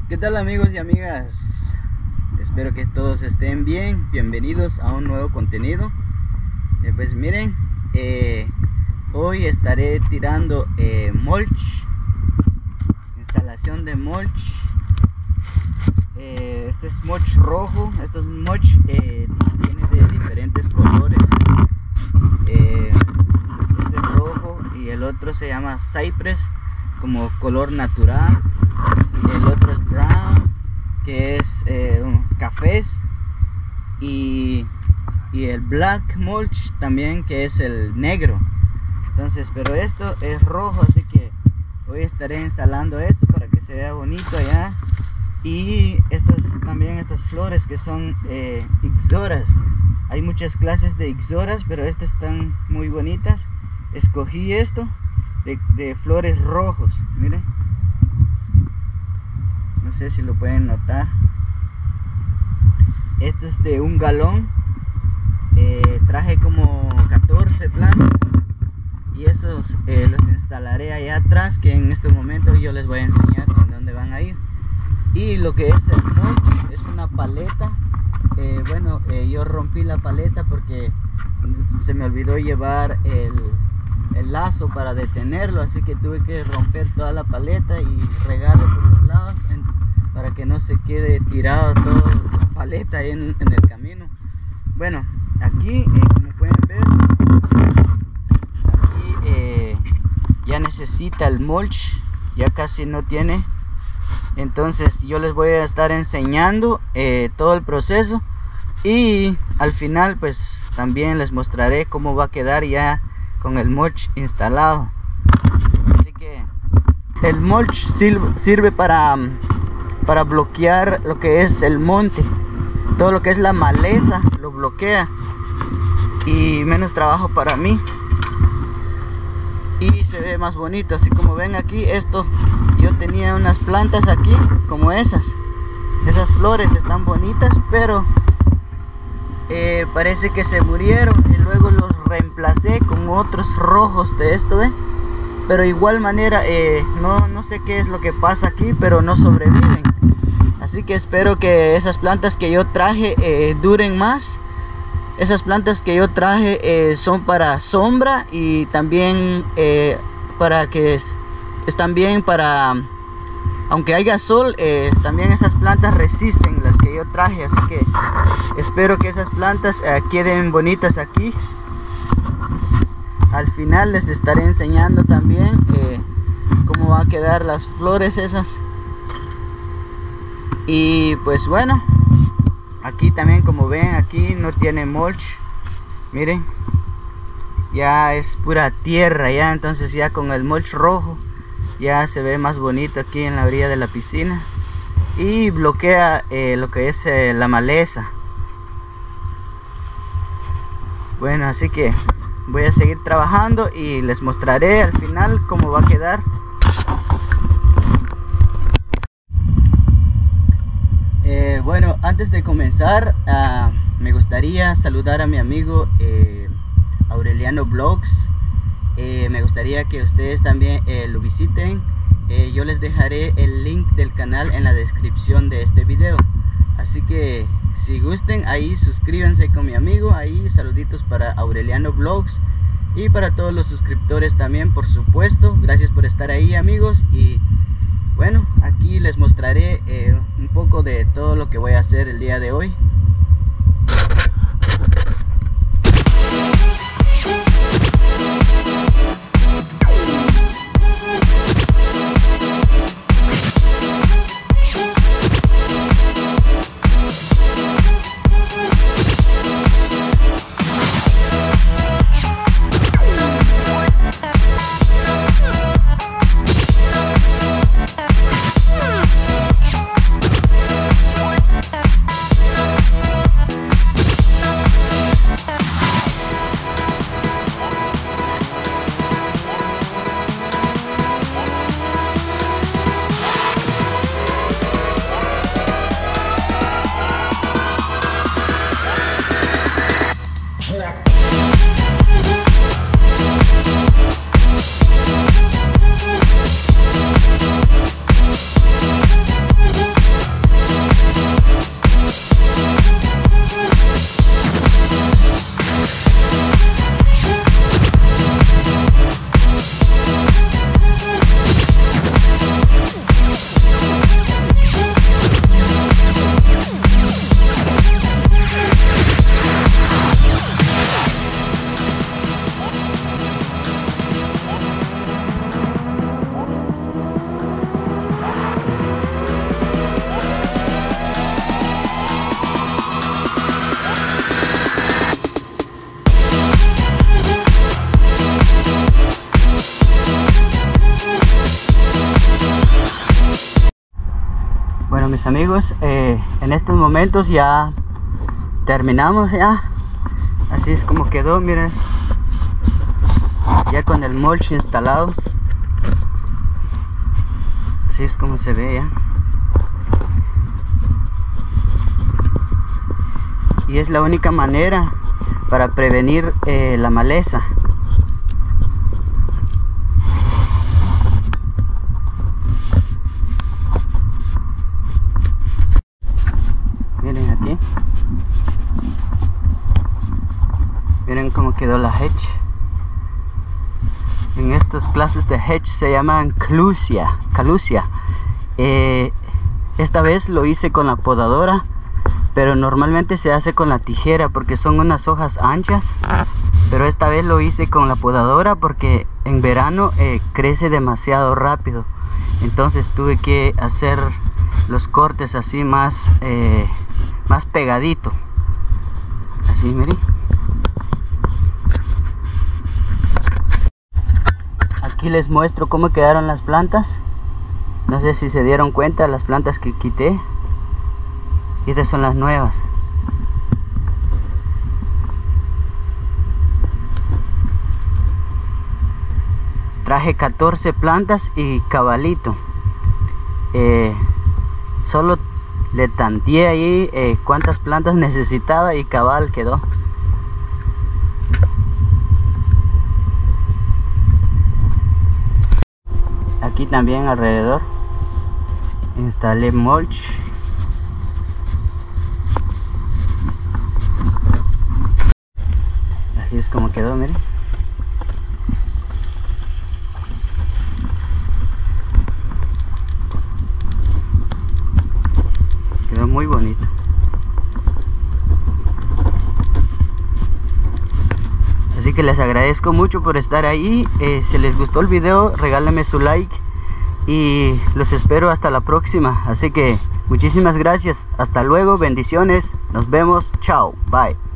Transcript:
¿Qué tal amigos y amigas? Espero que todos estén bien. Bienvenidos a un nuevo contenido. Pues miren, hoy estaré tirando mulch, instalación de mulch. Este es mulch rojo, este es mulch, tiene de diferentes colores. Este es rojo y el otro se llama cypress, como color natural. El otro es brown, que es cafés, y el black mulch también, que es el negro. Entonces, pero esto es rojo, así que hoy estaré instalando esto para que se vea bonito allá. Y estas flores que son ixoras. Hay muchas clases de ixoras, pero estas están muy bonitas. Escogí esto de flores rojos, miren. No sé si lo pueden notar. Este es de 1 galón. Traje como 14 plantas y esos los instalaré allá atrás, que en este momento yo les voy a enseñar en dónde van a ir. Y lo que es el mulch es una paleta. Yo rompí la paleta porque se me olvidó llevar el lazo para detenerlo, así que tuve que romper toda la paleta y regarlo por los lados para que no se quede tirado toda la paleta ahí en el camino. Bueno, aquí como pueden ver, aquí ya necesita el mulch, ya casi no tiene. Entonces yo les voy a estar enseñando todo el proceso, y al final pues también les mostraré cómo va a quedar ya con el mulch instalado. Así que el mulch sirve para bloquear lo que es el monte, todo lo que es la maleza lo bloquea, y menos trabajo para mí, y se ve más bonito. Así como ven aquí, esto yo tenía unas plantas aquí como esas flores están bonitas, pero parece que se murieron, y luego los reemplacé con otros rojos de esto, ¿ven? Pero igual manera no sé qué es lo que pasa aquí, pero no sobreviven. Así que espero que esas plantas que yo traje duren más. Esas plantas que yo traje son para sombra, y también están bien para, aunque haya sol, también esas plantas resisten, las que yo traje. Así que espero que esas plantas queden bonitas aquí. Al final les estaré enseñando también cómo va a quedar las flores esas. Y pues bueno, aquí también, como ven, aquí no tiene mulch, miren, ya es pura tierra ya. Entonces ya con el mulch rojo ya se ve más bonito aquí en la orilla de la piscina, y bloquea lo que es la maleza. Bueno, así que voy a seguir trabajando y les mostraré al final cómo va a quedar. Bueno, antes de comenzar, me gustaría saludar a mi amigo Aureliano Vlogs. Me gustaría que ustedes también lo visiten. Yo les dejaré el link del canal en la descripción de este video. Así que si gusten, ahí suscríbanse con mi amigo. Ahí saluditos para Aureliano Vlogs, y para todos los suscriptores también, por supuesto. Gracias por estar ahí, amigos. Y bueno, aquí les mostraré un poco de todo lo que voy a hacer el día de hoy. Bueno, mis amigos, en estos momentos ya terminamos ya. Así es como quedó, miren. Ya con el mulch instalado. Así es como se ve ya. Y es la única manera para prevenir la maleza. Miren aquí. Miren cómo quedó la hedge. En estas clases de hedge se llaman calusia. Esta vez lo hice con la podadora, pero normalmente se hace con la tijera porque son unas hojas anchas. Pero esta vez lo hice con la podadora porque en verano crece demasiado rápido. Entonces tuve que hacer los cortes así más pegadito. Así, miren. Aquí les muestro cómo quedaron las plantas. No sé si se dieron cuenta, las plantas que quité. Y estas son las nuevas. Traje 14 plantas y cabalito. Solo le tanteé ahí cuántas plantas necesitaba y cabal quedó. Aquí también alrededor instalé mulch. Así es como quedó, miren. Quedó muy bonito. Así que les agradezco mucho por estar ahí. Si les gustó el video, regálenme su like y los espero hasta la próxima. Así que muchísimas gracias. Hasta luego, bendiciones. Nos vemos. Chao. Bye.